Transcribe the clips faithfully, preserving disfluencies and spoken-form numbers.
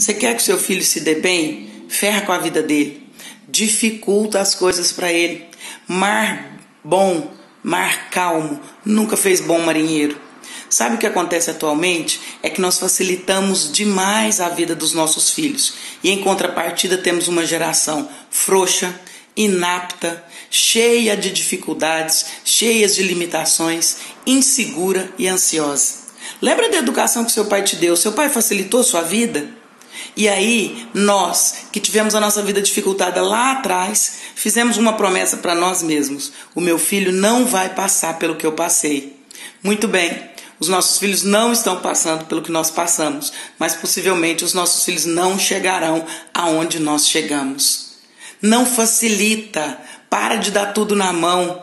Você quer que seu filho se dê bem? Ferra com a vida dele. Dificulta as coisas para ele. Mar bom, mar calmo, nunca fez bom marinheiro. Sabe o que acontece atualmente? É que nós facilitamos demais a vida dos nossos filhos. E em contrapartida temos uma geração frouxa, inapta, cheia de dificuldades, cheias de limitações, insegura e ansiosa. Lembra da educação que seu pai te deu? Seu pai facilitou sua vida? E aí, nós, que tivemos a nossa vida dificultada lá atrás, fizemos uma promessa para nós mesmos. O meu filho não vai passar pelo que eu passei. Muito bem. Os nossos filhos não estão passando pelo que nós passamos, mas possivelmente os nossos filhos não chegarão aonde nós chegamos. Não facilita, para de dar tudo na mão.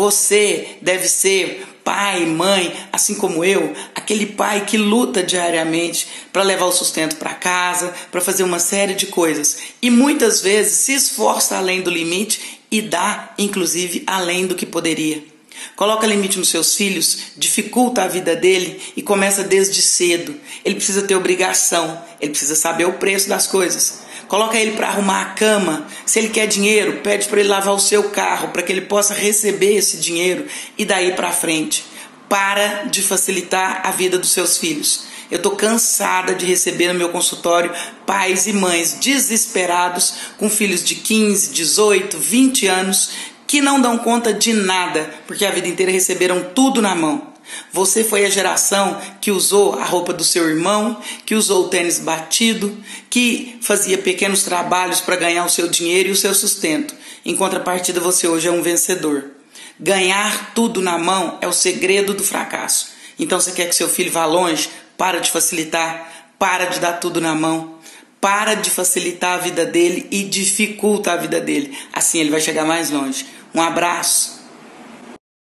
Você deve ser pai, mãe, assim como eu, aquele pai que luta diariamente para levar o sustento para casa, para fazer uma série de coisas. E muitas vezes se esforça além do limite e dá, inclusive, além do que poderia. Coloca limite nos seus filhos, dificulta a vida dele e começa desde cedo. Ele precisa ter obrigação, ele precisa saber o preço das coisas. Coloca ele para arrumar a cama. Se ele quer dinheiro, pede para ele lavar o seu carro, para que ele possa receber esse dinheiro e daí para frente. Para de facilitar a vida dos seus filhos. Eu estou cansada de receber no meu consultório pais e mães desesperados com filhos de quinze, dezoito, vinte anos que não dão conta de nada, porque a vida inteira receberam tudo na mão. Você foi a geração que usou a roupa do seu irmão, que usou o tênis batido, que fazia pequenos trabalhos para ganhar o seu dinheiro e o seu sustento. Em contrapartida, você hoje é um vencedor. Ganhar tudo na mão é o segredo do fracasso. Então, você quer que seu filho vá longe? Para de facilitar, para de dar tudo na mão. Para de facilitar a vida dele e dificulta a vida dele. Assim ele vai chegar mais longe. Um abraço.